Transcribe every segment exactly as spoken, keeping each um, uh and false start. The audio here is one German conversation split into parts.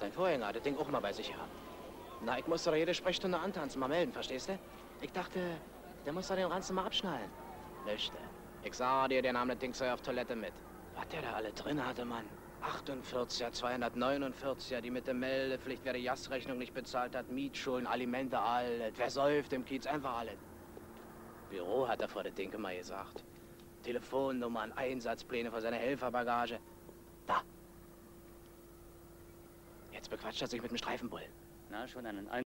mein Vorgänger hat das Ding auch mal bei sich gehabt. Na, ich musste doch jede Sprechstunde antanzen, mal melden, verstehst du? Ich dachte, der muss doch den Ranzen mal abschnallen. Nüchte. Ich sah dir, der nahm das Ding so auf Toilette mit. Was der da alle drin hatte, Mann. achtundvierziger, zweihundertneunundvierziger, die mit der Meldepflicht, wer die Jastrechnung nicht bezahlt hat, Mietschulden, Alimente, alles. Wer säuft im Kiez, einfach alles. Büro hat er vor das Ding immer gesagt. Telefonnummern, Einsatzpläne für seine Helferbagage. Da. Jetzt bequatscht er sich mit dem Streifenbullen. Na, schon einen Ein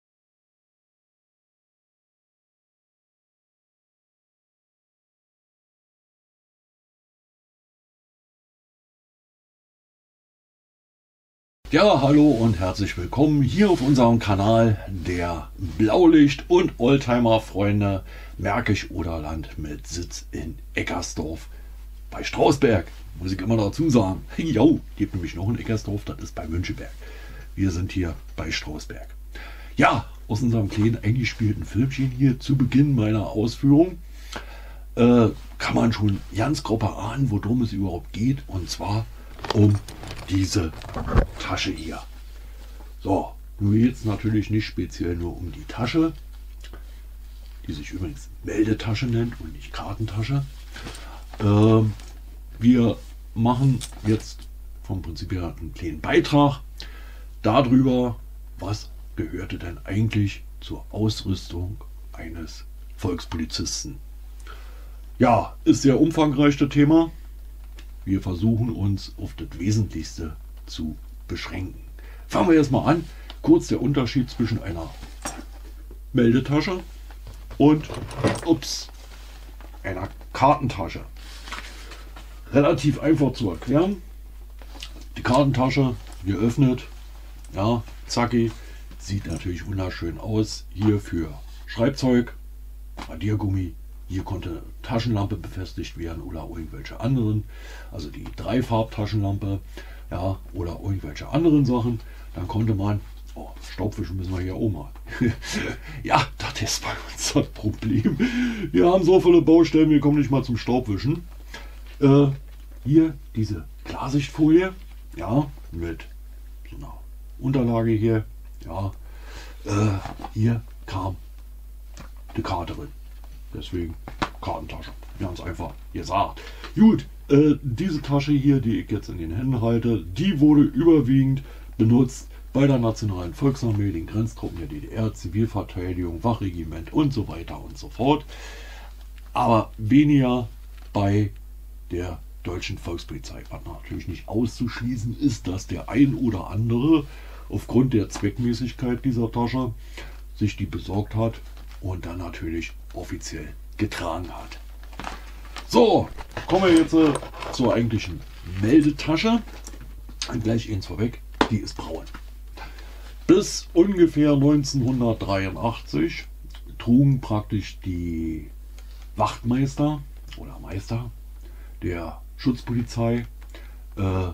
Ja, hallo und herzlich willkommen hier auf unserem Kanal der Blaulicht- und Oldtimer-Freunde Märkisch-Oderland mit Sitz in Eckersdorf bei Strausberg. Muss ich immer dazu sagen. Jo, gibt nämlich noch ein Eckersdorf, das ist bei Müncheberg. Wir sind hier bei Strausberg. Ja, aus unserem kleinen eingespielten Filmchen hier zu Beginn meiner Ausführung äh, kann man schon ganz grob erahnen, worum es überhaupt geht. Und zwar um diese Tasche hier. So, nun geht es natürlich nicht speziell nur um die Tasche, die sich übrigens Meldetasche nennt und nicht Kartentasche. Äh, wir machen jetzt vom Prinzip her einen kleinen Beitrag darüber, was gehörte denn eigentlich zur Ausrüstung eines Volkspolizisten. Ja, ist sehr umfangreich das Thema. Wir versuchen uns auf das Wesentlichste zu beschränken. Fangen wir erstmal an. Kurz der Unterschied zwischen einer Meldetasche und ups, einer Kartentasche. Relativ einfach zu erklären. Die Kartentasche geöffnet, ja, zacki, sieht natürlich wunderschön aus. Hier für Schreibzeug, Radiergummi. Hier konnte Taschenlampe befestigt werden oder irgendwelche anderen, also die Dreifarbtaschenlampe, ja, oder irgendwelche anderen Sachen. Dann konnte man, oh, Staubwischen müssen wir hier auch mal. Ja, das ist bei uns das Problem. Wir haben so viele Baustellen, wir kommen nicht mal zum Staubwischen. Äh, hier diese Klarsichtfolie, ja, mit so einer Unterlage hier, ja, äh, hier kam die Karte drin. Deswegen Kartentasche. Ganz einfach gesagt. Gut, äh, diese Tasche hier, die ich jetzt in den Händen halte, die wurde überwiegend benutzt bei der Nationalen Volksarmee, den Grenztruppen der D D R, Zivilverteidigung, Wachregiment und so weiter und so fort. Aber weniger bei der deutschen Volkspolizei. Was natürlich nicht auszuschließen ist, dass der ein oder andere aufgrund der Zweckmäßigkeit dieser Tasche sich die besorgt hat und dann natürlich offiziell getragen hat. So, kommen wir jetzt äh, zur eigentlichen Meldetasche. Und gleich eins vorweg, die ist braun. Bis ungefähr neunzehnhundertdreiundachtzig trugen praktisch die Wachtmeister oder Meister der Schutzpolizei äh,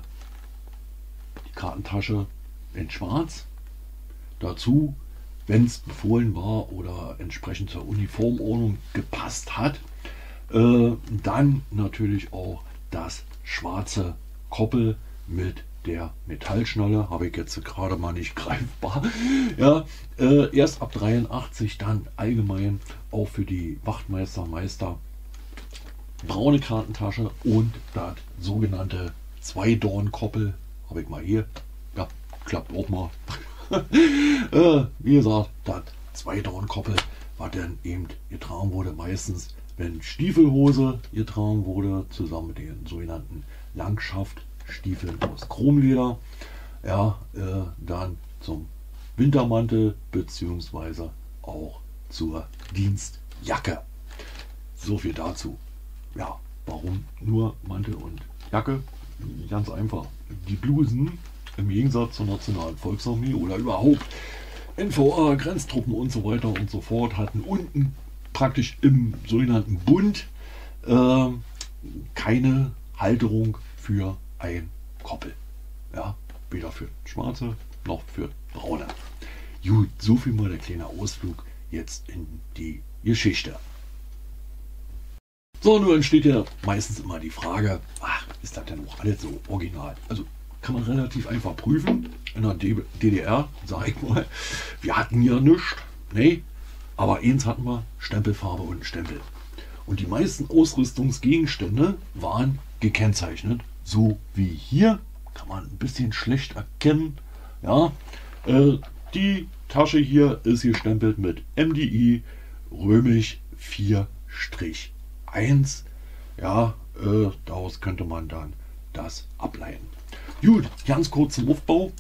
die Kartentasche in schwarz. Dazu, wenn es befohlen war oder entsprechend zur Uniformordnung gepasst hat, äh, dann natürlich auch das schwarze Koppel mit der Metallschnalle, habe ich jetzt gerade mal nicht greifbar. Ja, äh, erst ab dreiundachtzig dann allgemein auch für die Wachtmeister, Meister braune Kartentasche und das sogenannte Zwei-Dorn-Koppel, habe ich mal hier, ja, klappt auch mal. äh, wie gesagt, das Zwei-Dorn-Koppel, was dann eben getragen wurde, meistens wenn Stiefelhose getragen wurde, zusammen mit den sogenannten Langschaftstiefeln aus Chromleder, ja, äh, dann zum Wintermantel beziehungsweise auch zur Dienstjacke. So viel dazu. Ja, warum nur Mantel und Jacke? Ganz einfach. Die Blusen im Gegensatz zur Nationalen Volksarmee oder überhaupt N V A, Grenztruppen und so weiter und so fort hatten unten praktisch im sogenannten Bund äh, keine Halterung für ein Koppel. Ja, weder für schwarze noch für braune. Gut, so viel mal der kleine Ausflug jetzt in die Geschichte. So, nun entsteht ja meistens immer die Frage, ach, ist das denn auch alles so original? Also kann man relativ einfach prüfen. in der D D R, sag ich mal, wir hatten ja nichts, nee, aber eins hatten wir, Stempelfarbe und Stempel. Und die meisten Ausrüstungsgegenstände waren gekennzeichnet, so wie hier, kann man ein bisschen schlecht erkennen. Ja, äh, die Tasche hier ist gestempelt mit M D I römisch vier eins. Ja, äh, daraus könnte man dann das ableiten. Gut, ganz kurz zum Aufbau.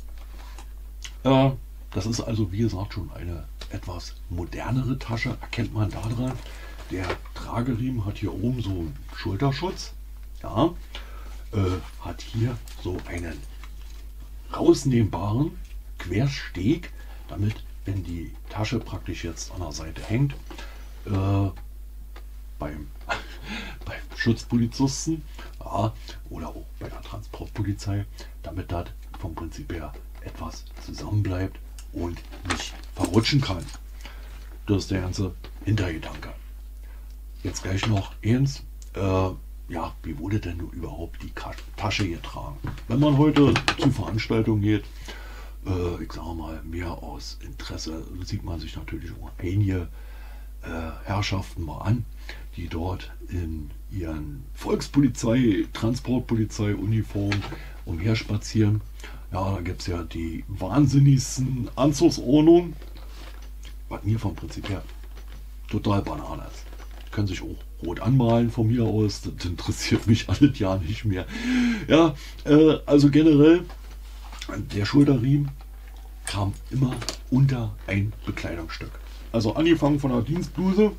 Äh, das ist also, wie gesagt, schon eine etwas modernere Tasche. Erkennt man daran. Der Trageriemen hat hier oben so einen Schulterschutz. Ja, äh, hat hier so einen rausnehmbaren Quersteg, damit, wenn die Tasche praktisch jetzt an der Seite hängt, äh, beim, beim Schutzpolizisten, ja, oder auch bei der Transportpolizei, damit das vom Prinzip her etwas zusammenbleibt und nicht verrutschen kann. Das ist der ganze Hintergedanke. Jetzt gleich noch eins. Äh, ja, wie wurde denn nun überhaupt die Tasche getragen? Wenn man heute zu Veranstaltungen geht, äh, ich sage mal, mehr aus Interesse, sieht man sich natürlich auch einige äh, Herrschaften mal an, die dort in ihren Volkspolizei, Transportpolizei Uniform umherspazieren. Ja, da gibt es ja die wahnsinnigsten Anzugsordnungen, was mir vom Prinzip her total Banane ist. Können sich auch rot anmalen von mir aus, das interessiert mich alles ja nicht mehr. Ja, äh, also generell, der Schulterriemen kam immer unter ein Bekleidungsstück. Also angefangen von der Dienstbluse,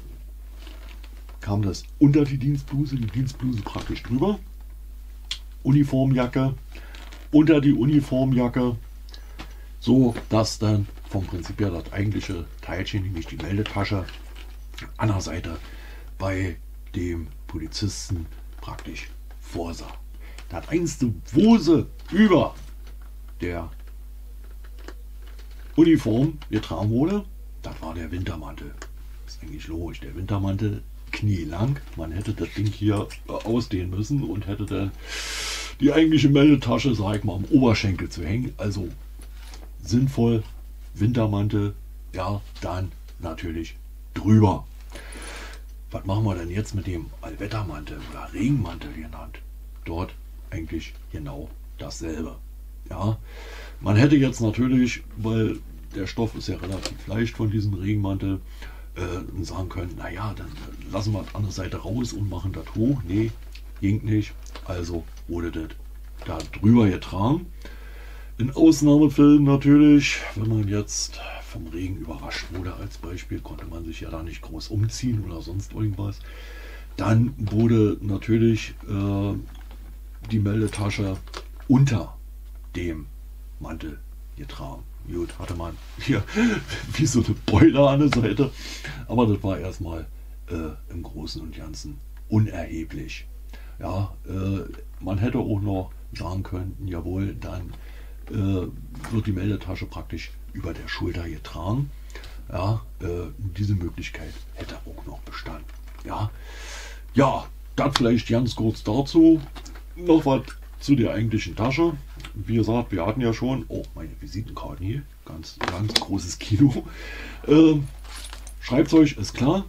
kam das unter die Dienstbluse, die Dienstbluse praktisch drüber. Uniformjacke, unter die Uniformjacke, so dass dann vom Prinzip her das eigentliche Teilchen, nämlich die Meldetasche, an der Seite bei dem Polizisten praktisch vorsah. Das einzige, wo sie über der Uniform getragen wurde, das war der Wintermantel. Das ist eigentlich logisch. Der Wintermantel knielang. Man hätte das Ding hier ausdehnen müssen und hätte dann die eigentliche Meldetasche, sag ich mal, am Oberschenkel zu hängen. Also sinnvoll, Wintermantel, ja, dann natürlich drüber. Was machen wir denn jetzt mit dem Allwettermantel oder Regenmantel genannt? Dort eigentlich genau dasselbe. Ja, man hätte jetzt natürlich, weil der Stoff ist ja relativ leicht von diesem Regenmantel, äh, sagen können, naja, dann lassen wir die andere Seite raus und machen das hoch. Nee, ging nicht. Also wurde das da drüber getragen. In Ausnahmefällen natürlich, wenn man jetzt vom Regen überrascht wurde als Beispiel, konnte man sich ja da nicht groß umziehen oder sonst irgendwas. Dann wurde natürlich äh, die Meldetasche unter dem Mantel getragen. Gut, hatte man hier wie so eine Beule an der Seite, aber das war erstmal äh, im Großen und Ganzen unerheblich. Ja, äh, man hätte auch noch sagen können, jawohl, dann äh, wird die Meldetasche praktisch über der Schulter getragen. Ja, äh, diese Möglichkeit hätte auch noch bestanden. Ja, ja, das vielleicht ganz kurz dazu. Noch was zu der eigentlichen Tasche. Wie gesagt, wir hatten ja schon, oh, meine Visitenkarten hier, ganz, ganz großes Kino. Äh, schreibt euch, ist klar.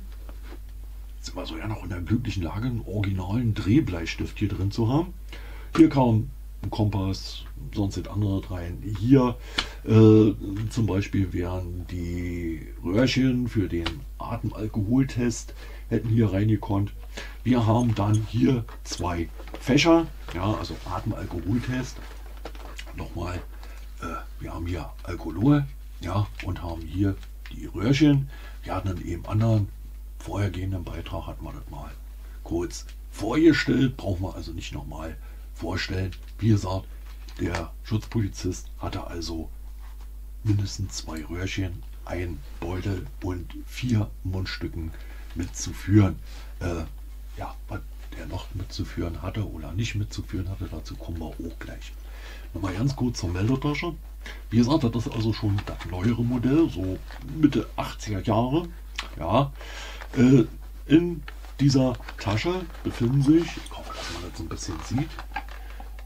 Sind wir so ja noch in der glücklichen Lage, einen originalen Drehbleistift hier drin zu haben. Hier kam ein Kompass, sonst sind andere rein. Hier äh, zum Beispiel wären die Röhrchen für den Atemalkoholtest, hätten hier reingekonnt. Wir haben dann hier zwei Fächer, ja, also Atemalkoholtest. Nochmal, äh, wir haben hier Alkohol, ja, und haben hier die Röhrchen. Wir hatten in eben anderen vorhergehenden Beitrag, hat man das mal kurz vorgestellt, brauchen wir also nicht nochmal vorstellen. Wie gesagt, der Schutzpolizist hatte also mindestens zwei Röhrchen, ein Beutel und vier Mundstücken mitzuführen. Äh, ja, was der noch mitzuführen hatte oder nicht mitzuführen hatte, dazu kommen wir auch gleich. Nochmal ganz kurz zur Meldetasche. Wie gesagt, das ist also schon das neuere Modell, so Mitte achtziger Jahre. Ja, äh, in dieser Tasche befinden sich, ich hoffe, dass man das so ein bisschen sieht,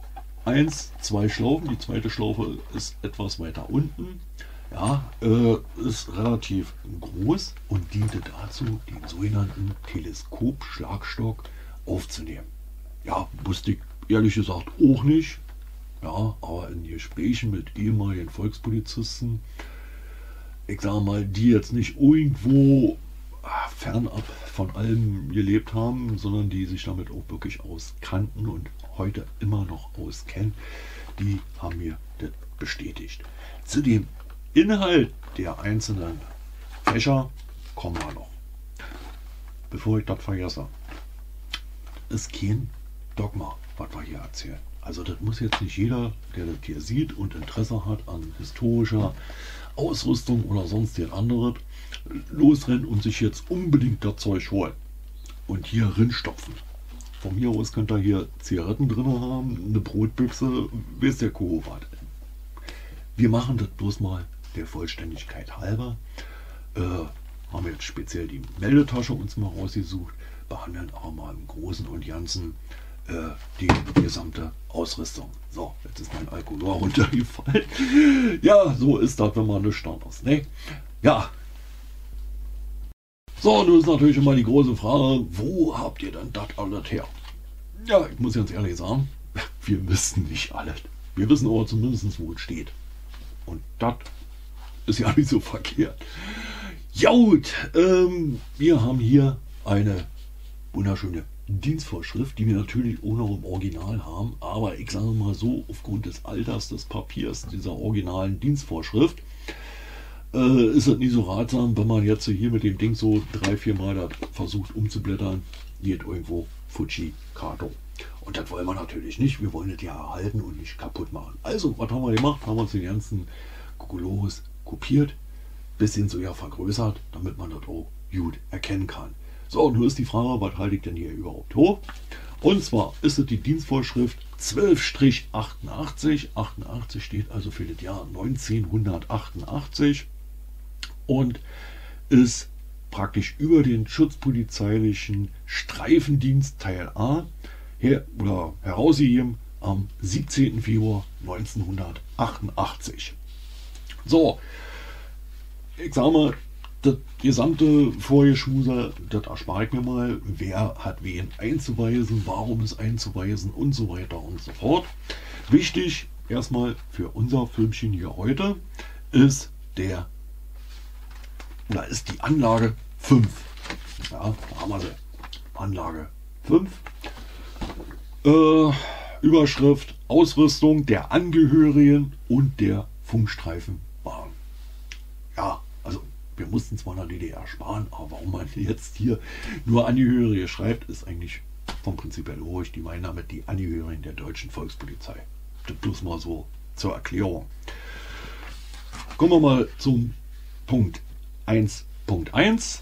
eins, zwei Schlaufen. Die zweite Schlaufe ist etwas weiter unten. Ja, äh, ist relativ groß und diente dazu, den sogenannten Teleskop-Schlagstock aufzunehmen. Ja, wusste ich ehrlich gesagt auch nicht. Ja, aber in Gesprächen mit ehemaligen Volkspolizisten, ich sage mal, die jetzt nicht irgendwo fernab von allem gelebt haben, sondern die sich damit auch wirklich auskannten und heute immer noch auskennen, die haben mir das bestätigt. Zu dem Inhalt der einzelnen Fächer kommen wir noch. Bevor ich das vergesse, ist kein Dogma, was wir hier erzählen. Also das muss jetzt nicht jeder, der das hier sieht und Interesse hat an historischer Ausrüstung oder sonst was anderes, losrennen und sich jetzt unbedingt das Zeug holen und hier rinstopfen. Von mir aus könnt ihr hier Zigaretten drin haben, eine Brotbüchse, wisst der Kuh was. Wir machen das bloß mal der Vollständigkeit halber. Äh, haben wir jetzt speziell die Meldetasche uns mal rausgesucht, behandeln aber mal im Großen und Ganzen äh, die gesamte Ausrüstung. So, jetzt ist mein Alkohol runtergefallen. Ja, so ist das, wenn man nicht stand ist. Ne? Ja. So, nun ist natürlich immer die große Frage, wo habt ihr denn das alles her? Ja, ich muss ganz ehrlich sagen, wir wissen nicht alles. Wir wissen aber zumindest, wo es steht. Und das ist ja nicht so verkehrt. Ja gut, ähm, wir haben hier eine wunderschöne Dienstvorschrift, die wir natürlich auch noch im Original haben, aber ich sage mal so, aufgrund des Alters des Papiers dieser originalen Dienstvorschrift äh, ist es nicht so ratsam, wenn man jetzt hier mit dem Ding so drei, vier Mal das versucht umzublättern, geht irgendwo Fuji Kato. Und das wollen wir natürlich nicht, wir wollen das ja erhalten und nicht kaputt machen. Also, was haben wir gemacht? Haben wir uns den ganzen Kokolores kopiert, bisschen so ja vergrößert, damit man das auch gut erkennen kann. So, nun ist die Frage, was halte ich denn hier überhaupt hoch? Und zwar ist es die Dienstvorschrift zwölf achtundachtzig. achtundachtzig steht also für das Jahr neunzehnhundertachtundachtzig und ist praktisch über den schutzpolizeilichen Streifendienst Teil A her oder herausgegeben am siebzehnten Februar neunzehnhundertachtundachtzig. So, ich sage mal, das gesamte Vorgeschmuser, das erspare ich mir mal, wer hat wen einzuweisen, warum ist einzuweisen und so weiter und so fort. Wichtig erstmal für unser Filmchen hier heute ist der, oder ist die Anlage fünf. Ja, da haben wir sie. Anlage fünf. Äh, Überschrift Ausrüstung der Angehörigen und der Funkstreifenbahn. Ja, also wir mussten zwar in der D D R sparen, aber warum man jetzt hier nur Angehörige schreibt, ist eigentlich vom Prinzip her logisch. Die meinen damit die Angehörigen der deutschen Volkspolizei. Das bloß mal so zur Erklärung. Kommen wir mal zum Punkt eins Punkt eins.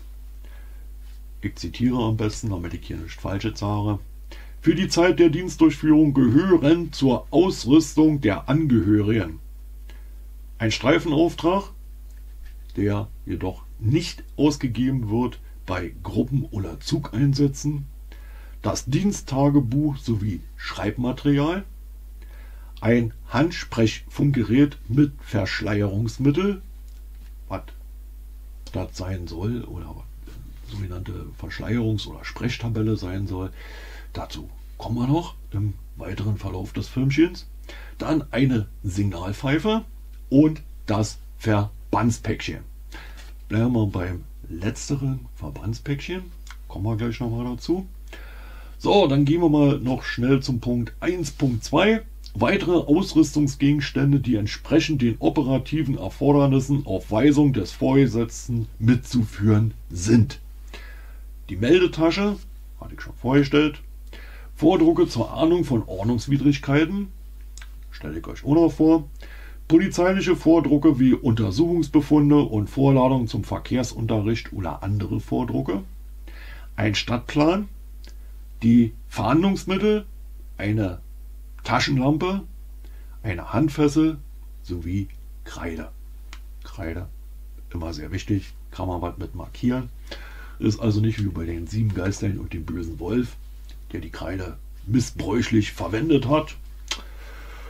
Ich zitiere am besten, damit ich hier nichts Falsches sage. Für die Zeit der Dienstdurchführung gehören zur Ausrüstung der Angehörigen ein Streifenauftrag, der jedoch nicht ausgegeben wird bei Gruppen- oder Zugeinsätzen, das Diensttagebuch sowie Schreibmaterial, ein Handsprechfunkgerät mit Verschleierungsmittel, was das sein soll oder sogenannte Verschleierungs- oder Sprechtabelle sein soll. Dazu kommen wir noch im weiteren Verlauf des Filmchens. Dann eine Signalpfeife und das Verbandspäckchen. Bleiben wir beim letzteren Verbandspäckchen. Kommen wir gleich nochmal dazu. So, dann gehen wir mal noch schnell zum Punkt eins Punkt zwei. Weitere Ausrüstungsgegenstände, die entsprechend den operativen Erfordernissen auf Weisung des Vorgesetzten mitzuführen sind. Die Meldetasche, hatte ich schon vorgestellt. Vordrucke zur Ahndung von Ordnungswidrigkeiten, stelle ich euch auch noch vor. Polizeiliche Vordrucke wie Untersuchungsbefunde und Vorladungen zum Verkehrsunterricht oder andere Vordrucke. Ein Stadtplan, die Fahndungsmittel, eine Taschenlampe, eine Handfessel sowie Kreide. Kreide, immer sehr wichtig, kann man was mit markieren. Ist also nicht wie bei den sieben Geistern und dem bösen Wolf, der die Kreide missbräuchlich verwendet hat.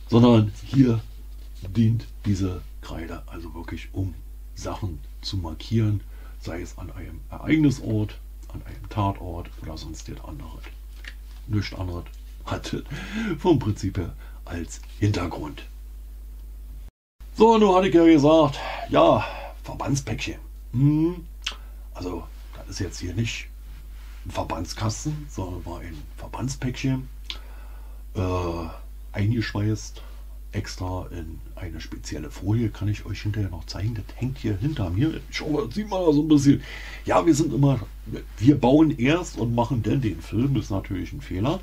sondern hier dient diese Kreide also wirklich, um Sachen zu markieren, sei es an einem Ereignisort, an einem Tatort oder sonst etwas anderes. Nichts anderes hat es vom Prinzip her als Hintergrund. So, nun hatte ich ja gesagt, ja, Verbandspäckchen. Hm, also, das ist jetzt hier nicht ein Verbandskasten, sondern war ein Verbandspäckchen, äh, eingeschweißt, extra in eine spezielle Folie, kann ich euch hinterher noch zeigen. Das hängt hier hinter mir. Schau mal, sieht man da so ein bisschen. Ja, wir sind immer, wir bauen erst und machen dann den Film, ist natürlich ein Fehler.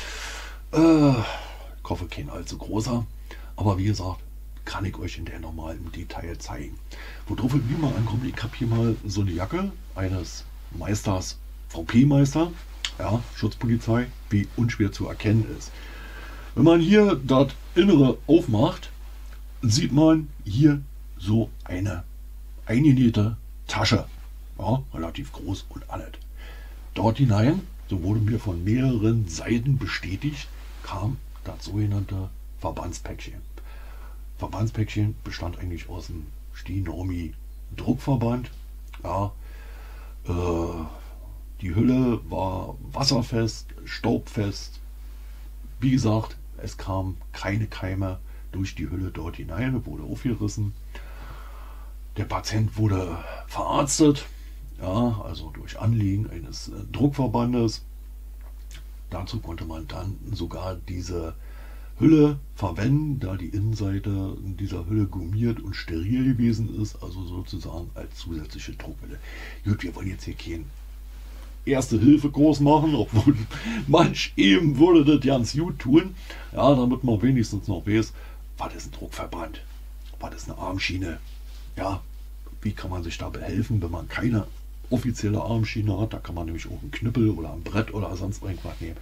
Äh, ich hoffe, kein allzu großer. Aber wie gesagt, kann ich euch hinterher nochmal im Detail zeigen. Worauf es mir mal ankommt, ich habe hier mal so eine Jacke eines Meisters, V P-Meister, ja, Schutzpolizei, wie unschwer zu erkennen ist. Wenn man hier das Innere aufmacht, sieht man hier so eine eingenähte Tasche. Ja, relativ groß und alles. Dort hinein, so wurde mir von mehreren Seiten bestätigt, kam das sogenannte Verbandspäckchen. Verbandspäckchen bestand eigentlich aus dem Stinormi Druckverband. Ja, äh, die Hülle war wasserfest, staubfest. Wie gesagt, es kamen keine Keime durch die Hülle dort hinein, wurde aufgerissen. Der Patient wurde verarztet, ja, also durch Anlegen eines äh, Druckverbandes. Dazu konnte man dann sogar diese Hülle verwenden, da die Innenseite dieser Hülle gummiert und steril gewesen ist, also sozusagen als zusätzliche Druckhülle. Gut, wir wollen jetzt hier keinen Erste-Hilfe-Kurs machen, obwohl manch eben würde das ganz gut tun, ja, damit man wenigstens noch weiß, was ist ein Druckverband, was ist eine Armschiene, ja, wie kann man sich da behelfen, wenn man keine offizielle Armschiene hat. Da kann man nämlich auch einen Knüppel oder ein Brett oder sonst irgendwas nehmen.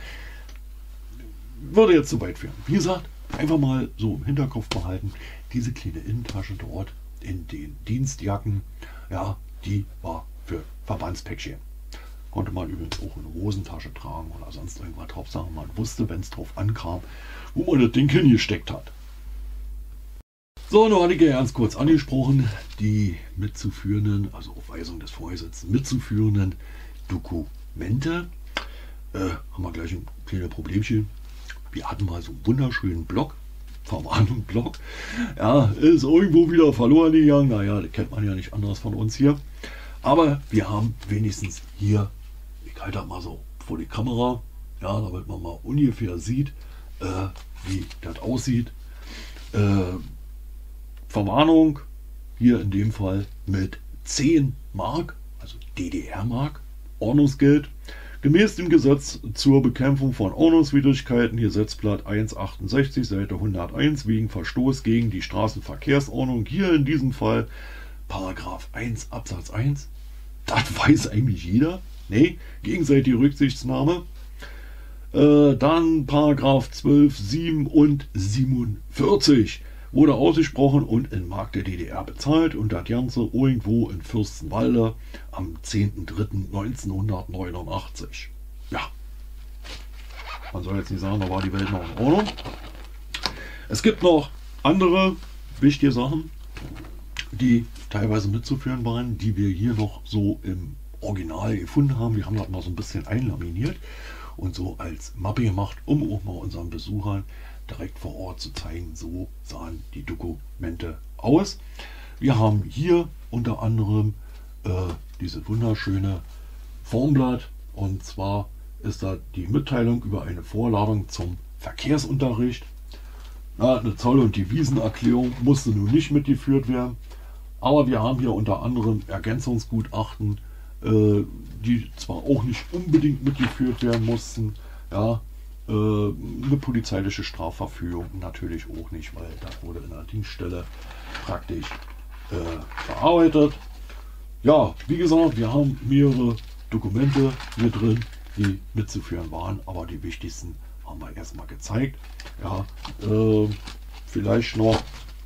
Würde jetzt zu weit führen. Wie gesagt, einfach mal so im Hinterkopf behalten, diese kleine Innentasche dort in den Dienstjacken, ja, die war für Verbandspäckchen. Konnte man übrigens auch eine Hosentasche tragen oder sonst irgendwas. Hauptsache man wusste, wenn es drauf ankam, wo man das Ding hingesteckt hat. So, nun hatte ich ja ganz kurz angesprochen, die mitzuführenden, also auf Weisung des Vorgesetzten mitzuführenden Dokumente. Äh, haben wir gleich ein kleines Problemchen. Wir hatten mal so einen wunderschönen Block, Verwarnung-Block. Ja, ist irgendwo wieder verloren gegangen. Naja, das kennt man ja nicht anders von uns hier. Aber wir haben wenigstens hier, ich halte das mal so vor die Kamera, ja, damit man mal ungefähr sieht, äh, wie das aussieht. Äh, Verwarnung, hier in dem Fall mit zehn Mark, also D D R-Mark, Ordnungsgeld, gemäß dem Gesetz zur Bekämpfung von Ordnungswidrigkeiten, Gesetzblatt eins achtundsechzig, Seite hunderteins, wegen Verstoß gegen die Straßenverkehrsordnung, hier in diesem Fall Paragraph eins Absatz eins, das weiß eigentlich jeder, nee, gegenseitige Rücksichtsnahme, äh, dann Paragraph zwölf, sieben und siebenundvierzig, wurde ausgesprochen und in Mark der D D R bezahlt und das Ganze irgendwo in Fürstenwalde am zehnten dritten neunzehnhundertneunundachtzig. Ja, man soll jetzt nicht sagen, da war die Welt noch in Ordnung. Es gibt noch andere wichtige Sachen, die teilweise mitzuführen waren, die wir hier noch so im Original gefunden haben. Wir haben das mal so ein bisschen einlaminiert und so als Mappe gemacht, um auch mal unseren Besuchern direkt vor Ort zu zeigen, so sahen die Dokumente aus. Wir haben hier unter anderem äh, diese wunderschöne Formblatt, und zwar ist da die Mitteilung über eine Vorladung zum Verkehrsunterricht. Na, eine Zoll- und Devisenerklärung musste nun nicht mitgeführt werden, aber wir haben hier unter anderem Ergänzungsgutachten, äh, die zwar auch nicht unbedingt mitgeführt werden mussten, ja, eine polizeiliche Strafverfügung natürlich auch nicht, weil das wurde in der Dienststelle praktisch äh, verarbeitet. Ja, wie gesagt, wir haben mehrere Dokumente hier drin, die mitzuführen waren, aber die wichtigsten haben wir erstmal gezeigt. Ja, äh, vielleicht noch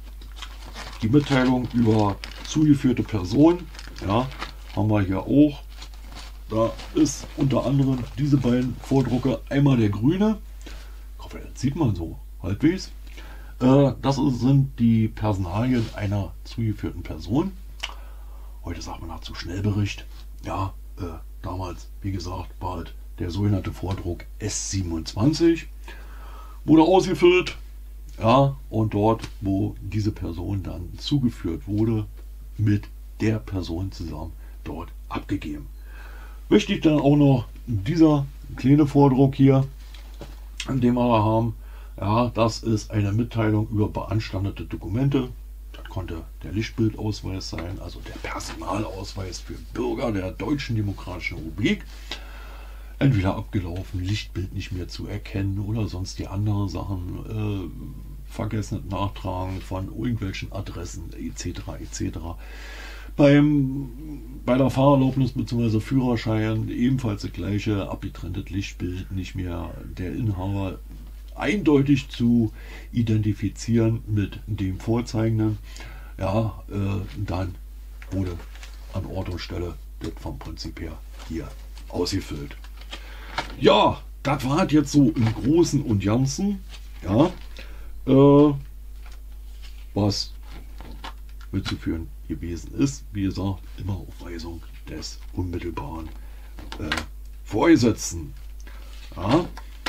die Mitteilung über zugeführte Personen, ja, haben wir hier auch. Da ist unter anderem diese beiden Vordrucke, einmal der grüne, ich hoffe, das sieht man so halbwegs, Äh, das ist, sind die Personalien einer zugeführten Person. Heute sagt man dazu Schnellbericht. Ja, äh, damals, wie gesagt, war halt der sogenannte Vordruck S siebenundzwanzig. Wurde ausgefüllt. Ja, und dort, wo diese Person dann zugeführt wurde, mit der Person zusammen dort abgegeben. Wichtig dann auch noch dieser kleine Vordruck hier, den wir da haben. Ja, das ist eine Mitteilung über beanstandete Dokumente. Das konnte der Lichtbildausweis sein, also der Personalausweis für Bürger der Deutschen Demokratischen Republik. Entweder abgelaufen, Lichtbild nicht mehr zu erkennen oder sonst die anderen Sachen, äh, vergessen Nachtragen von irgendwelchen Adressen et cetera et cetera. Beim, bei der Fahrerlaubnis bzw. Führerschein ebenfalls das gleiche, abgetrenntes Lichtbild, nicht mehr der Inhaber eindeutig zu identifizieren mit dem Vorzeigenden. Ja, äh, dann wurde an Ort und Stelle das vom Prinzip her hier ausgefüllt. Ja, das war halt jetzt so im Großen und Ganzen, ja, äh, was mitzuführen gewesen ist. Wie gesagt, immer auf Weisung des unmittelbaren äh, Vorgesetzten. Ja.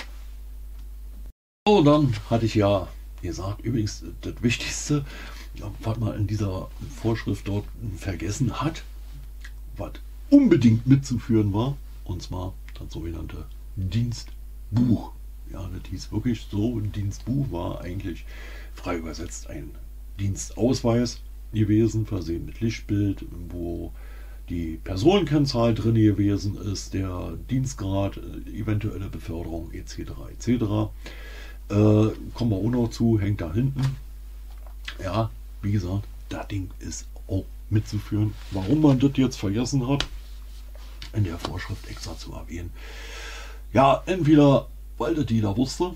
So, dann hatte ich ja gesagt, übrigens das Wichtigste, was man in dieser Vorschrift dort vergessen hat, was unbedingt mitzuführen war, und zwar das sogenannte Dienstbuch. Ja, das hieß wirklich so, ein Dienstbuch war eigentlich frei übersetzt ein Dienstausweis gewesen, versehen mit Lichtbild, wo die Personenkennzahl drin gewesen ist, der Dienstgrad, eventuelle Beförderung et cetera et cetera. Äh, kommen wir auch noch zu, hängt da hinten. Ja, wie gesagt, das Ding ist auch mitzuführen. Warum man das jetzt vergessen hat, in der Vorschrift extra zu erwähnen. Ja, entweder weil das jeder wusste,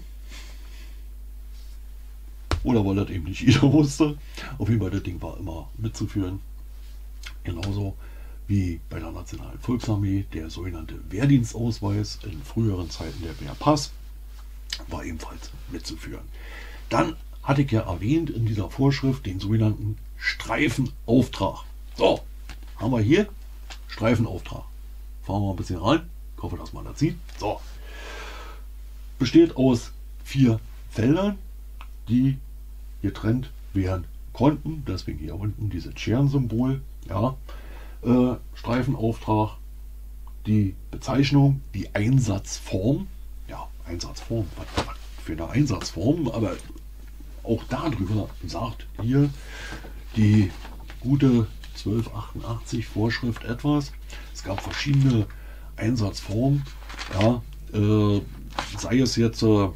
oder weil das eben nicht jeder wusste. Auf jeden Fall, das Ding war immer mitzuführen. Genauso wie bei der Nationalen Volksarmee der sogenannte Wehrdienstausweis, in früheren Zeiten der Wehrpass, war ebenfalls mitzuführen. Dann hatte ich ja erwähnt in dieser Vorschrift den sogenannten Streifenauftrag. So, haben wir hier Streifenauftrag. Fahren wir ein bisschen rein. Ich hoffe, dass man das sieht. So, besteht aus vier Feldern, die getrennt werden konnten. Deswegen hier unten dieses Scherensymbol. Ja, äh, Streifenauftrag, die Bezeichnung, die Einsatzform. Ja, Einsatzform, was, was für eine Einsatzform, aber auch darüber sagt hier die gute zwölfhundertachtundachtzig Vorschrift etwas. Es gab verschiedene Einsatzformen, ja, äh, sei es jetzt äh,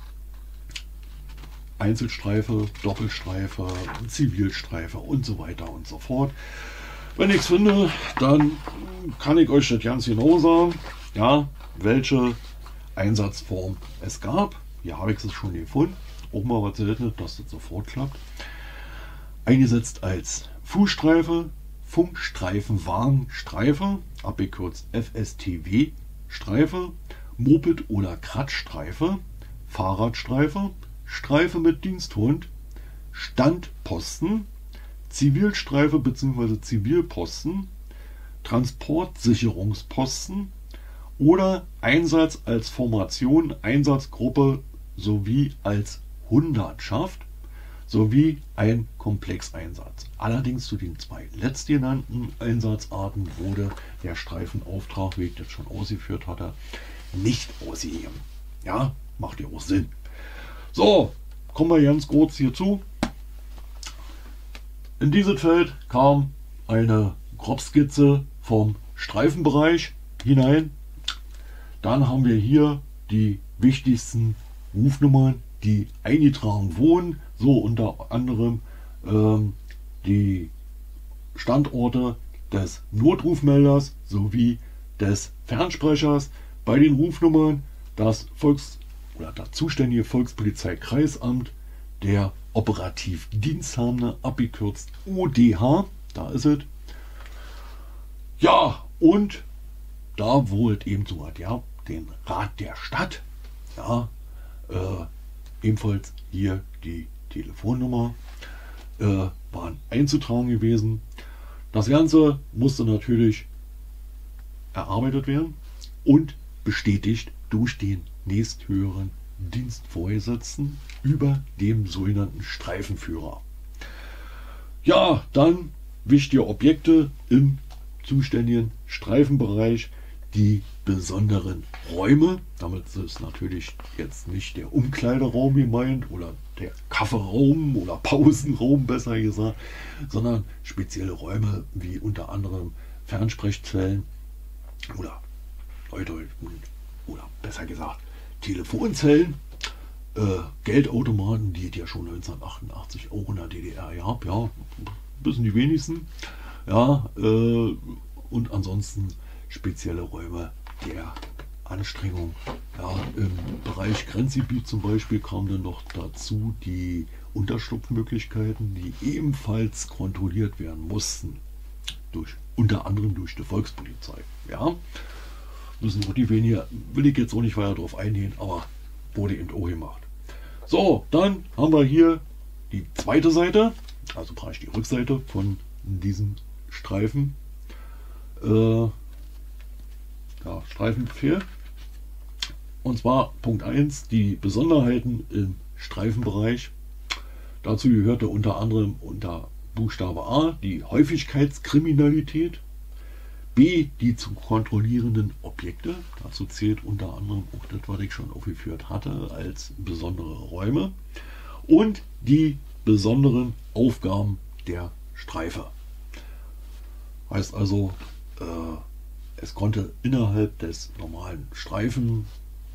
Einzelstreife, Doppelstreife, Zivilstreife und so weiter und so fort. Wenn ich es finde, dann kann ich euch das ganz genau sagen, ja, welche Einsatzform es gab. Hier habe ich es schon gefunden. Auch mal was selten, dass das sofort klappt. Eingesetzt als Fußstreife, Funkstreifenwarnstreife, abgekürzt F S T W Streife, Moped- oder Kratzstreife, Fahrradstreife, Streife mit Diensthund, Standposten, Zivilstreife bzw. Zivilposten, Transportsicherungsposten oder Einsatz als Formation, Einsatzgruppe sowie als Hundertschaft sowie ein Komplexeinsatz. Allerdings zu den zwei letztgenannten Einsatzarten wurde der Streifenauftrag, wie ich das schon ausgeführt hatte, nicht ausgegeben. Ja, macht ja auch Sinn. So, kommen wir ganz kurz hierzu. In dieses Feld kam eine Grobskizze vom Streifenbereich hinein. Dann haben wir hier die wichtigsten Rufnummern, die eingetragen wurden, so unter anderem ähm, die Standorte des Notrufmelders sowie des Fernsprechers. Bei den Rufnummern das Volks- oder das zuständige Volkspolizeikreisamt, der operativ Diensthabende, abgekürzt O D H, da ist es. Ja, und da wohl eben so hat, ja, den Rat der Stadt, ja, äh, ebenfalls hier die Telefonnummer äh, waren einzutragen gewesen. Das Ganze musste natürlich erarbeitet werden und bestätigt durch den nächsthöheren Dienstvorgesetzten über dem sogenannten Streifenführer. Ja, dann wichtige Objekte im zuständigen Streifenbereich, die besonderen Räume. Damit ist natürlich jetzt nicht der Umkleideraum gemeint oder der Kaffeeraum oder Pausenraum besser gesagt, sondern spezielle Räume wie unter anderem Fernsprechzellen oder, oder besser gesagt Telefonzellen, äh, Geldautomaten, die es ja schon neunzehnhundertachtundachtzig auch in der D D R gab, ja, wissen die wenigsten, ja, äh, und ansonsten spezielle Räume der Anstrengung. Ja, im Bereich Grenzgebiet zum Beispiel kamen dann noch dazu die Unterschlupfmöglichkeiten, die ebenfalls kontrolliert werden mussten, durch, unter anderem durch die Volkspolizei. Ja, müssen auch die weniger, will ich jetzt auch nicht weiter darauf eingehen, aber wurde eben auch gemacht. So, dann haben wir hier die zweite Seite, also praktisch die Rückseite von diesem Streifen. Äh, ja, Streifenbefehl. Und zwar Punkt eins, die Besonderheiten im Streifenbereich. Dazu gehörte unter anderem unter Buchstabe A die Häufigkeitskriminalität, B die zu kontrollierenden Objekte. Dazu zählt unter anderem auch das, was ich schon aufgeführt hatte, als besondere Räume und die besonderen Aufgaben der Streife. Heißt also, äh, es konnte innerhalb des normalen Streifenbefehls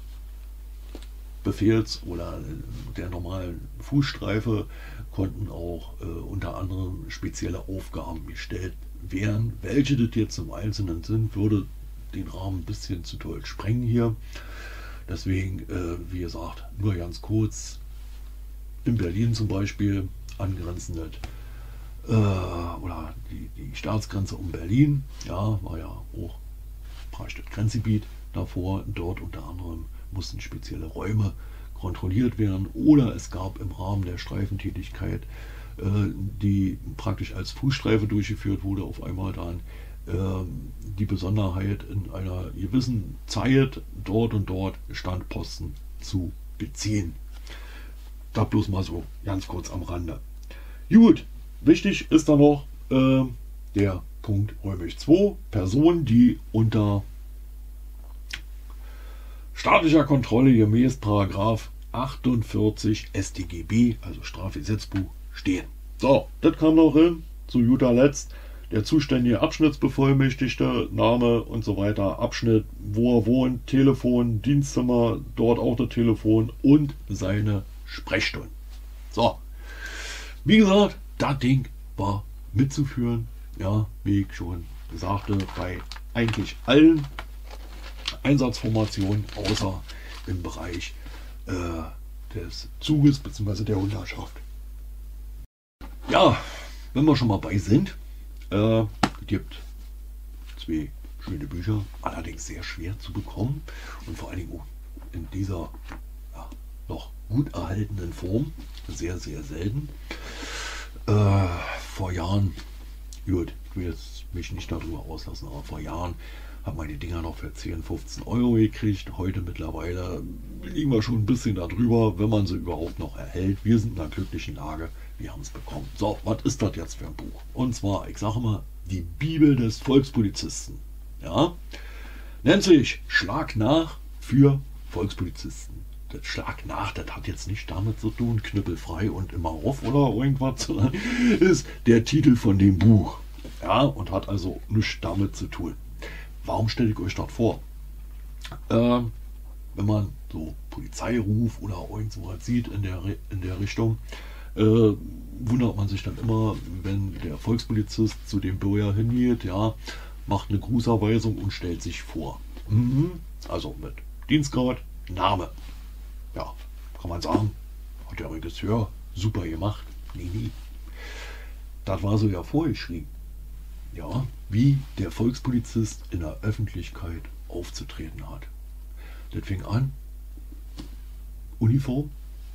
oder der normalen Fußstreife konnten auch äh, unter anderem spezielle Aufgaben gestellt werden. Welche das jetzt im Einzelnen sind, würde den Rahmen ein bisschen zu doll sprengen hier. Deswegen, äh, wie gesagt, nur ganz kurz. In Berlin zum Beispiel angrenzend äh, oder die, die Staatsgrenze um Berlin, ja, war ja auch praktisch das Grenzgebiet davor. Dort unter anderem mussten spezielle Räume kontrolliert werden oder es gab im Rahmen der Streifentätigkeit, äh, die praktisch als Fußstreife durchgeführt wurde, auf einmal dann äh, die Besonderheit, in einer gewissen Zeit dort und dort Standposten zu beziehen. Da bloß mal so ganz kurz am Rande. Gut, wichtig ist dann noch äh, der Punkt räumlich zwei, Personen, die unter staatlicher Kontrolle gemäß Paragraph achtundvierzig S t G B, also Strafgesetzbuch, stehen. So, das kam noch hin, zu guter Letzt der zuständige Abschnittsbevollmächtigte, Name und so weiter, Abschnitt, wo er wohnt, Telefon, Dienstzimmer, dort auch das Telefon und seine Sprechstunden. So, wie gesagt, das Ding war mitzuführen, ja, wie ich schon sagte, bei eigentlich allen Einsatzformationen, außer im Bereich äh, des Zuges bzw. der Hundertschaft. Ja, wenn wir schon mal bei sind, äh, es gibt zwei schöne Bücher, allerdings sehr schwer zu bekommen und vor allen Dingen auch in dieser ja, noch gut erhaltenen Form, sehr, sehr selten. Äh, vor Jahren, gut, ich will jetzt mich nicht darüber auslassen, aber vor Jahren habe meine Dinger noch für zehn, fünfzehn Euro gekriegt. Heute mittlerweile liegen wir schon ein bisschen darüber, wenn man sie überhaupt noch erhält. Wir sind in einer glücklichen Lage, wir haben es bekommen. So, was ist das jetzt für ein Buch? Und zwar, ich sage mal, die Bibel des Volkspolizisten. Ja, nennt sich Schlag nach für Volkspolizisten. Das Schlag nach, das hat jetzt nicht damit zu tun, knüppelfrei und immer auf oder irgendwas, sondern ist der Titel von dem Buch. Ja, und hat also nichts damit zu tun. Warum stelle ich euch das vor? Ähm, wenn man so Polizeiruf oder irgend so was sieht in der, in der Richtung, äh, wundert man sich dann immer, wenn der Volkspolizist zu dem Bürger hingeht, ja, macht eine Grußanweisung und stellt sich vor. Mhm. Also mit Dienstgrad, Name. Ja, kann man sagen, hat der Regisseur super gemacht. Nee, nee. Das war so ja vorgeschrieben. Ja, wie der Volkspolizist in der Öffentlichkeit aufzutreten hat. Das fing an, Uniform,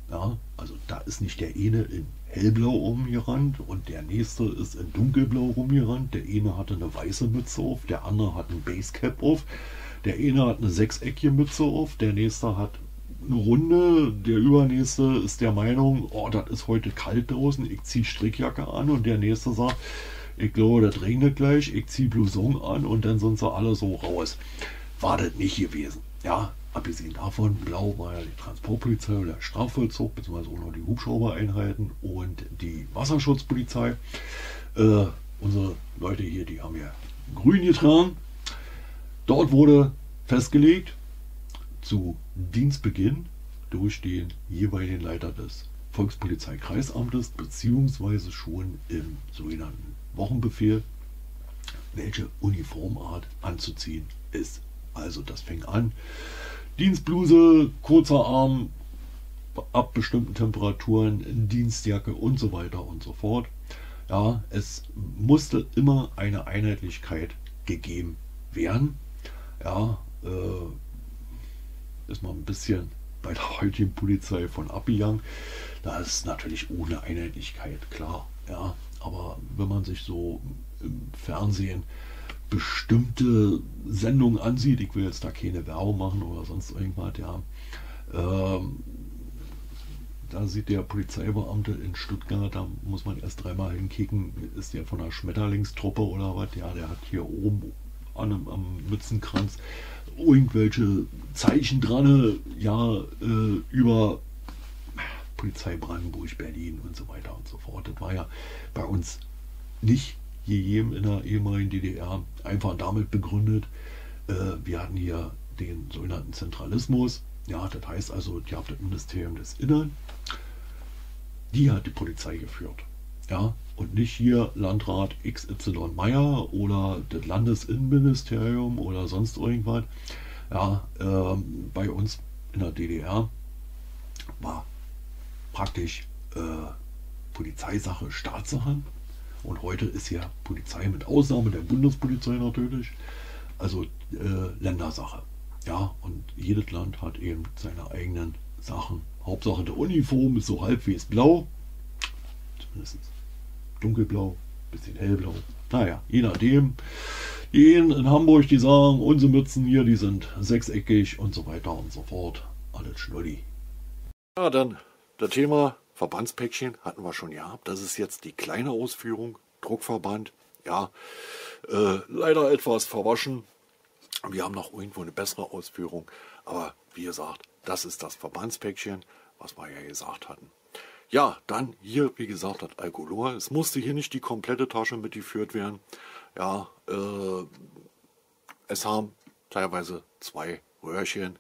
Ja, also da ist nicht der eine in hellblau rumgerannt und der nächste ist in dunkelblau rumgerannt. Der eine hatte eine weiße Mütze auf, der andere hat ein Basecap auf. Der eine hat eine sechseckige Mütze auf, der nächste hat eine runde, der übernächste ist der Meinung, oh, das ist heute kalt draußen, ich ziehe Strickjacke an, und der nächste sagt, ich glaube, das regnet gleich, ich ziehe Blouson an, und dann sind sie alle so raus. War das nicht gewesen. Ja, abgesehen davon, blau war ja die Transportpolizei oder der Strafvollzug, beziehungsweise auch noch die Hubschraubereinheiten und die Wasserschutzpolizei. Äh, unsere Leute hier, die haben ja grün getragen. Dort wurde festgelegt, zu Dienstbeginn durch den jeweiligen Leiter des Volkspolizeikreisamtes, beziehungsweise schon im sogenannten Wochenbefehl, welche Uniformart anzuziehen ist. Also das fängt an, Dienstbluse, kurzer Arm, ab bestimmten Temperaturen, Dienstjacke und so weiter und so fort. Ja, es musste immer eine Einheitlichkeit gegeben werden. Ja, äh, ist mal ein bisschen bei der heutigen Polizei von abgegangen. Da ist natürlich ohne Einheitlichkeit, klar. Ja, aber wenn man sich so im Fernsehen bestimmte Sendungen ansieht, ich will jetzt da keine Werbung machen oder sonst irgendwas, ja, ähm, da sieht der Polizeibeamte in Stuttgart, da muss man erst dreimal hinkicken, ist der von der Schmetterlingstruppe oder was, ja, der hat hier oben an, am Mützenkranz irgendwelche Zeichen dran, ja, äh, über Polizei Brandenburg, Berlin und so weiter und so fort. Das war ja bei uns nicht gegeben in der ehemaligen D D R, einfach damit begründet, äh, wir hatten hier den sogenannten Zentralismus, ja, das heißt also, ihr habt das Ministerium des Innern, die hat die Polizei geführt, ja, und nicht hier Landrat X Y Meier oder das Landesinnenministerium oder sonst irgendwas. Ja, ähm, bei uns in der D D R war praktisch äh, Polizeisache Staatssache, und heute ist ja Polizei mit Ausnahme der Bundespolizei natürlich, also äh, Ländersache. Ja, und jedes Land hat eben seine eigenen Sachen. Hauptsache der Uniform ist so halbwegs blau, zumindest dunkelblau, bisschen hellblau. Naja, je nachdem. Die in Hamburg, die sagen, unsere Mützen hier, die sind sechseckig und so weiter und so fort. Alles Schnulli. Ja, dann das Thema Verbandspäckchen hatten wir schon gehabt. Das ist jetzt die kleine Ausführung. Druckverband. Ja, äh, leider etwas verwaschen. Wir haben noch irgendwo eine bessere Ausführung. Aber wie gesagt, das ist das Verbandspäckchen, was wir ja gesagt hatten. Ja, dann hier, wie gesagt, das Alkolor. Es musste hier nicht die komplette Tasche mitgeführt werden. Ja, äh, es haben teilweise zwei Röhrchen,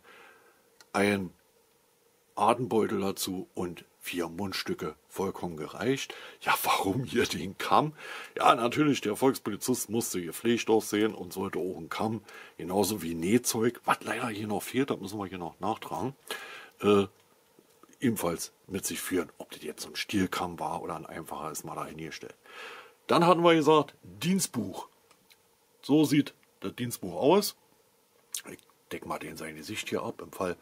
ein Atembeutel dazu und vier Mundstücke vollkommen gereicht. Ja, warum hier den Kamm? Ja, natürlich, der Volkspolizist musste gepflegt aussehen und sollte auch einen Kamm, genauso wie Nähzeug, was leider hier noch fehlt, das müssen wir hier noch nachtragen, äh, ebenfalls mit sich führen. Ob das jetzt so ein Stielkamm war oder ein einfacher, ist mal dahingestellt. Dann hatten wir gesagt, Dienstbuch. So sieht das Dienstbuch aus. Ich decke mal den sein Gesicht hier ab, im Fall,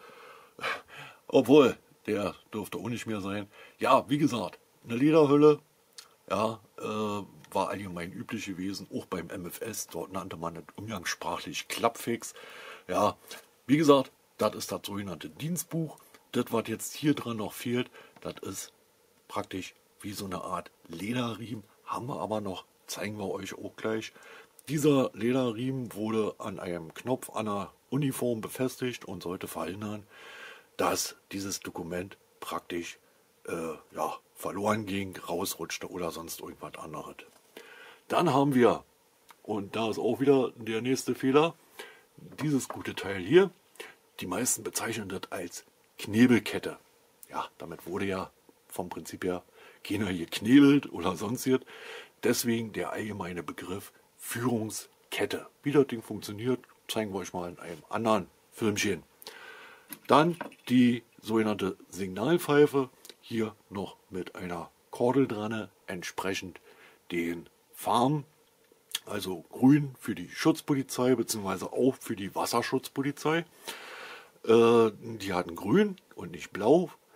obwohl, der dürfte auch nicht mehr sein. Ja, wie gesagt, eine Lederhülle, ja, äh, war allgemein üblich gewesen, auch beim M F S, dort nannte man das umgangssprachlich Klappfix. Ja, wie gesagt, das ist das sogenannte Dienstbuch. Das, was jetzt hier dran noch fehlt, das ist praktisch wie so eine Art Lederriemen, haben wir aber noch, zeigen wir euch auch gleich. Dieser Lederriemen wurde an einem Knopf an der Uniform befestigt und sollte verhindern, dass dieses Dokument praktisch äh, ja, verloren ging, rausrutschte oder sonst irgendwas anderes. Dann haben wir, und da ist auch wieder der nächste Fehler, dieses gute Teil hier. Die meisten bezeichnen das als Knebelkette. Ja, damit wurde ja vom Prinzip her keiner hier knebelt oder sonstiges. Deswegen der allgemeine Begriff Führungskette. Wie das Ding funktioniert, zeigen wir euch mal in einem anderen Filmchen. Dann die sogenannte Signalpfeife, hier noch mit einer Kordel dran, entsprechend den Farben, also grün für die Schutzpolizei bzw. auch für die Wasserschutzpolizei. Äh, die hatten grün und nicht blau.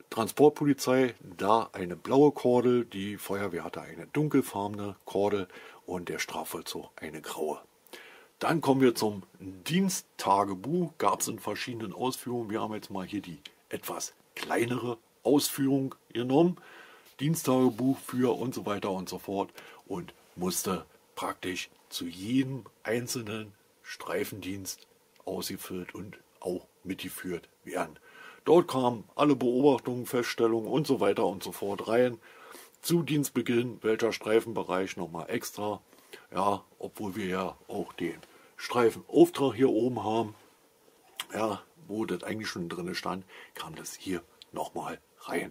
Transportpolizei da eine blaue Kordel, die Feuerwehr hatte eine dunkelfarbene Kordel und der Strafvollzug eine graue. Dann kommen wir zum Diensttagebuch, gab es in verschiedenen Ausführungen. Wir haben jetzt mal hier die etwas kleinere Ausführung genommen. Diensttagebuch für und so weiter und so fort und musste praktisch zu jedem einzelnen Streifendienst ausgefüllt und auch mitgeführt werden. Dort kamen alle Beobachtungen, Feststellungen und so weiter und so fort rein. Zu Dienstbeginn, welcher Streifenbereich nochmal extra. Ja, obwohl wir ja auch den Streifenauftrag hier oben haben, ja, wo das eigentlich schon drin stand, kam das hier nochmal rein.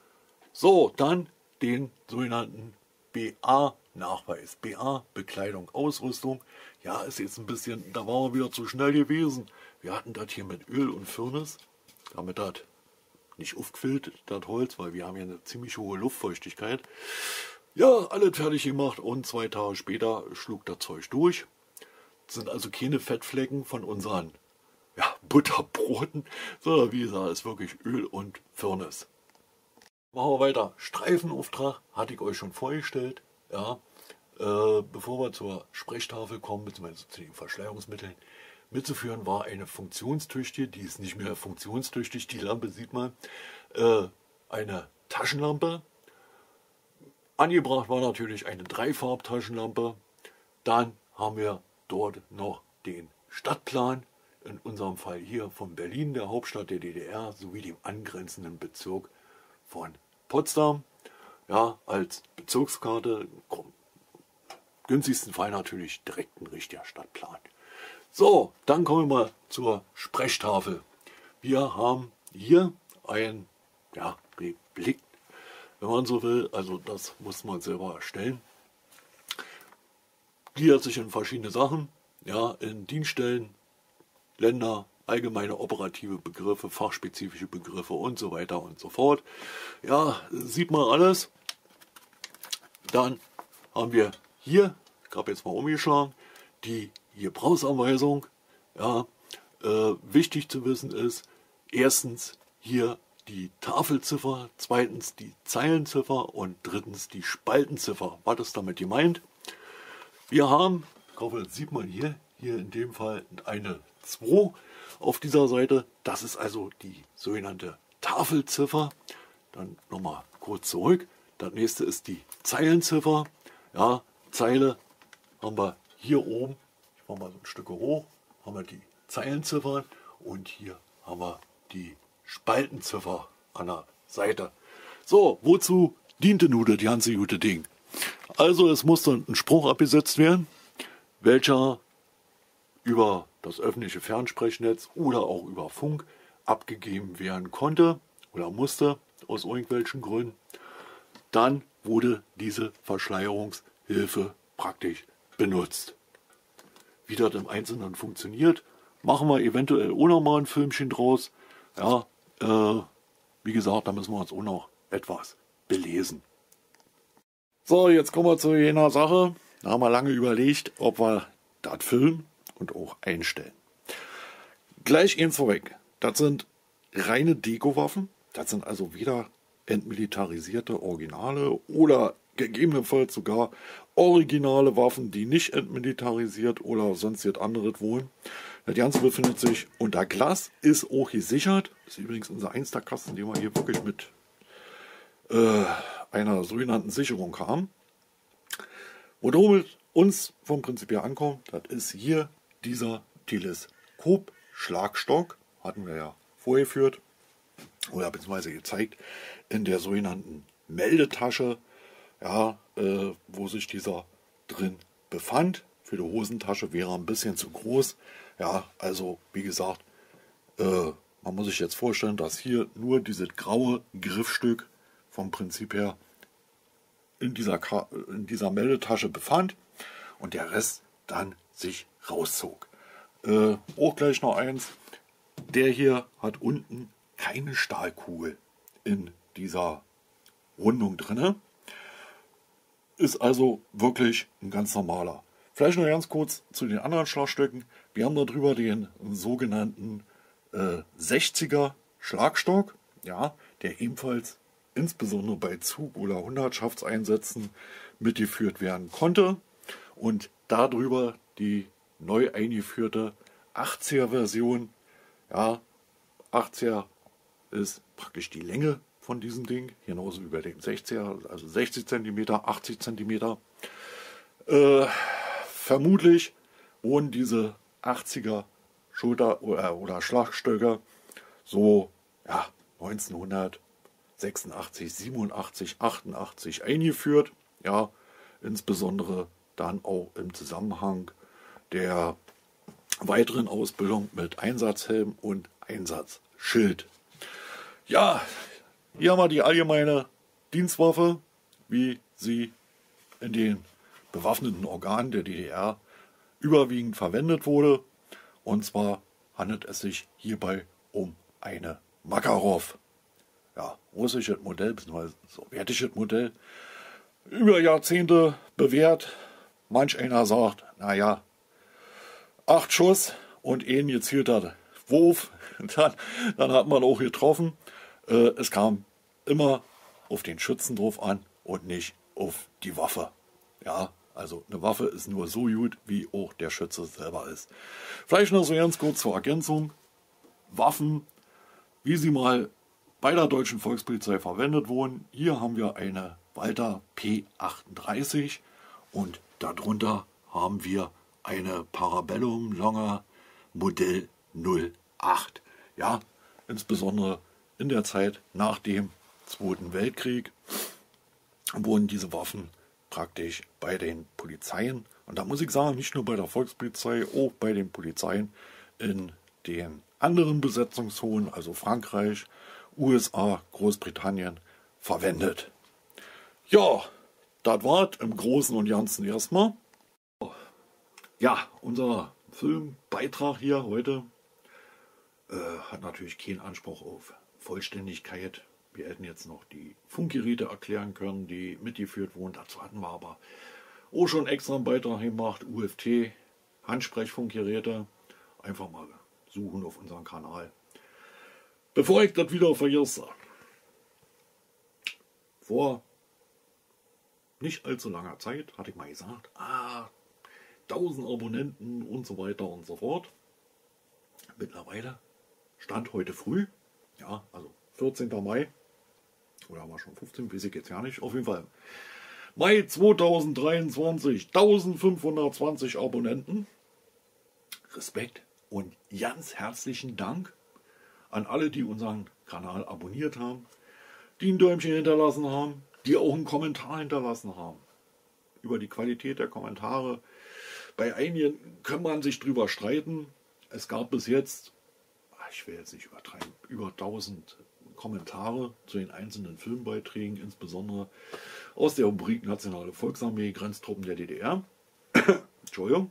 So, dann den sogenannten B A-Nachweis. B A, Bekleidung, Ausrüstung. Ja, ist jetzt ein bisschen, da waren wir wieder zu schnell gewesen. Wir hatten das hier mit Öl und Firnis, damit das nicht aufquillt, das Holz, weil wir haben ja eine ziemlich hohe Luftfeuchtigkeit. Ja, alles fertig gemacht und zwei Tage später schlug das Zeug durch. Das sind also keine Fettflecken von unseren ja, Butterbroten, sondern wie gesagt, ist wirklich Öl und Firnis. Machen wir weiter. Streifenauftrag hatte ich euch schon vorgestellt. Ja, äh, bevor wir zur Sprechtafel kommen, beziehungsweise zu den Verschleierungsmitteln, mitzuführen war eine funktionstüchtige, die ist nicht mehr funktionstüchtig, die Lampe sieht man, äh, eine Taschenlampe. Angebracht war natürlich eine Dreifarbtaschenlampe. Dann haben wir dort noch den Stadtplan, in unserem Fall hier von Berlin, der Hauptstadt der D D R, sowie dem angrenzenden Bezirk von Potsdam. Ja, als Bezirkskarte, im günstigsten Fall natürlich direkt ein richtiger Stadtplan. So, dann kommen wir mal zur Sprechtafel. Wir haben hier ein ja, Blick, wenn man so will, also das muss man selber erstellen. Gliedert sich in verschiedene Sachen, ja, in Dienststellen, Länder, allgemeine operative Begriffe, fachspezifische Begriffe und so weiter und so fort. Ja, sieht man alles. Dann haben wir hier, ich habe jetzt mal umgeschlagen, die Gebrauchsanweisung. Ja, äh, wichtig zu wissen ist, erstens hier die Tafelziffer, zweitens die Zeilenziffer und drittens die Spaltenziffer. Was ist damit gemeint? Wir haben, ich hoffe, das sieht man hier, hier in dem Fall eine zwei auf dieser Seite. Das ist also die sogenannte Tafelziffer. Dann nochmal kurz zurück. Das nächste ist die Zeilenziffer. Ja, Zeile haben wir hier oben, ich mache mal so ein Stück hoch, haben wir die Zeilenziffern und hier haben wir die Spaltenziffer an der Seite. So, wozu diente nun das ganze gute Ding? Also es musste ein Spruch abgesetzt werden, welcher über das öffentliche Fernsprechnetz oder auch über Funk abgegeben werden konnte oder musste, aus irgendwelchen Gründen. Dann wurde diese Verschleierungshilfe praktisch benutzt. Wie das im Einzelnen funktioniert, machen wir eventuell auch noch mal ein Filmchen draus. Ja, äh, wie gesagt, da müssen wir uns auch noch etwas belesen. So, jetzt kommen wir zu jener Sache. Da haben wir lange überlegt, ob wir das filmen und auch einstellen. Gleich eins vorweg. Das sind reine Deko-Waffen. Das sind also weder entmilitarisierte Originale oder gegebenenfalls sogar originale Waffen, die nicht entmilitarisiert oder sonst jetzt anderes wohnen. Das Ganze befindet sich unter Glas, ist auch gesichert. Das ist übrigens unser Einsterkasten, den wir hier wirklich mit äh, einer sogenannten Sicherung haben. Worum es uns vom Prinzip her ankommt, das ist hier dieser Teleskop-Schlagstock, hatten wir ja vorgeführt oder beziehungsweise gezeigt, in der sogenannten Meldetasche, ja, äh, wo sich dieser drin befand. Für die Hosentasche wäre er ein bisschen zu groß. Ja, also wie gesagt, äh, man muss sich jetzt vorstellen, dass hier nur dieses graue Griffstück vom Prinzip her in dieser, Ka in dieser Meldetasche befand und der Rest dann sich rauszog. Äh, auch gleich noch eins, der hier hat unten keine Stahlkugel in dieser Rundung drinne. Ist also wirklich ein ganz normaler. Vielleicht noch ganz kurz zu den anderen Schlagstöcken. Wir haben darüber den sogenannten äh, sechziger Schlagstock. ja, der ebenfalls insbesondere bei Zug- oder Hundertschaftseinsätzen mitgeführt werden konnte und darüber die neu eingeführte achtziger-Version, ja, achtziger ist praktisch die Länge von diesem Ding, genauso wie bei dem sechziger, also sechzig Zentimeter, achtzig Zentimeter. Äh, vermutlich wurden diese achtziger Schulter- oder, oder Schlagstöcke so ja, neunzehnhundertsechsundachtzig, siebenundachtzig, achtundachtzig eingeführt. Ja, insbesondere dann auch im Zusammenhang der weiteren Ausbildung mit Einsatzhelm und Einsatzschild. Ja, hier haben wir die allgemeine Dienstwaffe, wie sie in den bewaffneten Organen der D D R überwiegend verwendet wurde. Und zwar handelt es sich hierbei um eine Makarov. Ja, russisches Modell, bzw. sowjetisches Modell. Über Jahrzehnte bewährt. Manch einer sagt, naja, acht Schuss und ein gezielter Wurf, dann, dann hat man auch getroffen. Äh, es kam immer auf den Schützen drauf an und nicht auf die Waffe. Ja, also eine Waffe ist nur so gut, wie auch der Schütze selber ist. Vielleicht noch so ganz kurz zur Ergänzung. Waffen, wie sie mal bei der Deutschen Volkspolizei verwendet wurden. Hier haben wir eine Walther P achtunddreißig und darunter haben wir eine Parabellum Longer Modell null acht. Ja, insbesondere in der Zeit nach dem Zweiten Weltkrieg wurden diese Waffen praktisch bei den Polizeien, und da muss ich sagen, nicht nur bei der Volkspolizei, auch bei den Polizeien in den anderen Besetzungszonen, also Frankreich, U S A, Großbritannien, verwendet. Ja, das war im Großen und Ganzen erstmal. Ja, unser Filmbeitrag hier heute äh, hat natürlich keinen Anspruch auf Vollständigkeit. Wir hätten jetzt noch die Funkgeräte erklären können, die mitgeführt wurden. Dazu hatten wir aber auch schon extra einen Beitrag gemacht. U F T, Handsprechfunkgeräte. Einfach mal suchen auf unserem Kanal. Bevor ich das wieder vergesse, vor nicht allzu langer Zeit hatte ich mal gesagt, ah, tausend Abonnenten und so weiter und so fort. Mittlerweile, Stand heute früh, ja, also vierzehnter Mai, oder war schon fünfzehn, weiß ich jetzt gar nicht, auf jeden Fall. Mai zweitausenddreiundzwanzig, eintausendfünfhundertzwanzig Abonnenten. Respekt und ganz herzlichen Dank an alle, die unseren Kanal abonniert haben, die ein Däumchen hinterlassen haben, die auch einen Kommentar hinterlassen haben. Über die Qualität der Kommentare. Bei einigen kann man sich drüber streiten. Es gab bis jetzt, ich will jetzt nicht übertreiben, über tausend Kommentare zu den einzelnen Filmbeiträgen, insbesondere aus der Rubrik Nationale Volksarmee, Grenztruppen der D D R. Entschuldigung.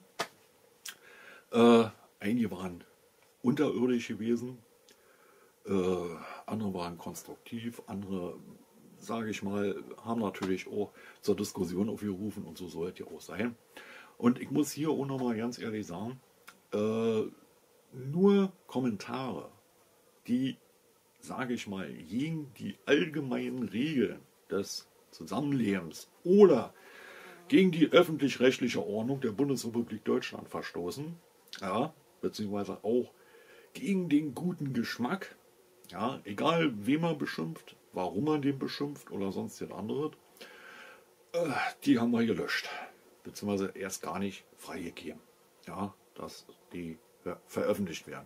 Äh, einige waren unterirdisch gewesen, äh, andere waren konstruktiv, andere, sage ich mal, haben natürlich auch zur Diskussion aufgerufen und so sollte ja auch sein. Und ich muss hier auch nochmal ganz ehrlich sagen, äh, nur Kommentare, die, sage ich mal, gegen die allgemeinen Regeln des Zusammenlebens oder gegen die öffentlich-rechtliche Ordnung der Bundesrepublik Deutschland verstoßen, ja, beziehungsweise auch gegen den guten Geschmack, ja, egal wen man beschimpft, warum man den beschimpft oder sonst den anderen, äh, die haben wir gelöscht, beziehungsweise erst gar nicht freigegeben, ja, dass die ja, veröffentlicht werden.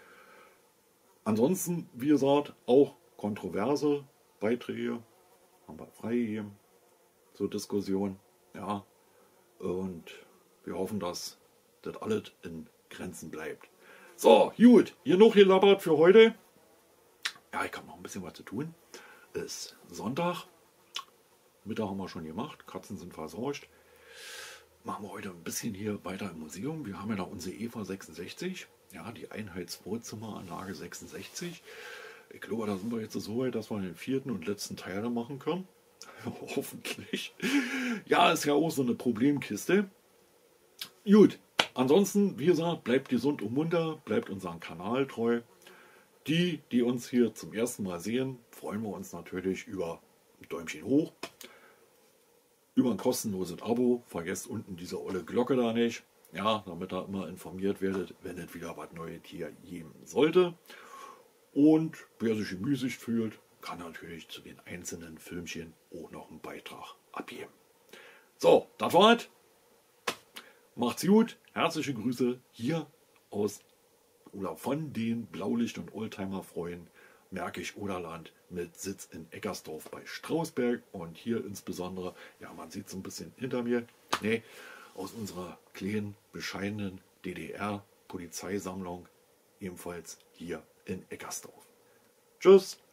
Ansonsten, wie gesagt, auch kontroverse Beiträge haben wir freigegeben zur Diskussion, ja, und wir hoffen, dass das alles in Grenzen bleibt. So, gut, genug gelabbert für heute. Ja, ich habe noch ein bisschen was zu tun. Es ist Sonntag. Mittag haben wir schon gemacht. Katzen sind versorgt. Machen wir heute ein bisschen hier weiter im Museum. Wir haben ja da unsere Eva sechsundsechzig. Ja, die Einheitsvorzimmeranlage sechsundsechzig. Ich glaube, da sind wir jetzt so weit, dass wir den vierten und letzten Teil machen können. Hoffentlich. Ja, ist ja auch so eine Problemkiste. Gut. Ansonsten, wie gesagt, bleibt gesund und munter, bleibt unserem Kanal treu. Die, die uns hier zum ersten Mal sehen, freuen wir uns natürlich über ein Däumchen hoch, über ein kostenloses Abo. Vergesst unten diese olle Glocke da nicht, ja, damit ihr immer informiert werdet, wenn es wieder was Neues hier geben sollte. Und wer sich gemüßigt fühlt, kann natürlich zu den einzelnen Filmchen auch noch einen Beitrag abgeben. So, das war's. Macht's gut. Herzliche Grüße hier aus oder von den Blaulicht- und Oldtimer-Freuen Märkisch-Oderland mit Sitz in Eckersdorf bei Strausberg und hier insbesondere, ja, man sieht es ein bisschen hinter mir, nee, aus unserer kleinen, bescheidenen D D R-Polizeisammlung, ebenfalls hier in Eckersdorf. Tschüss!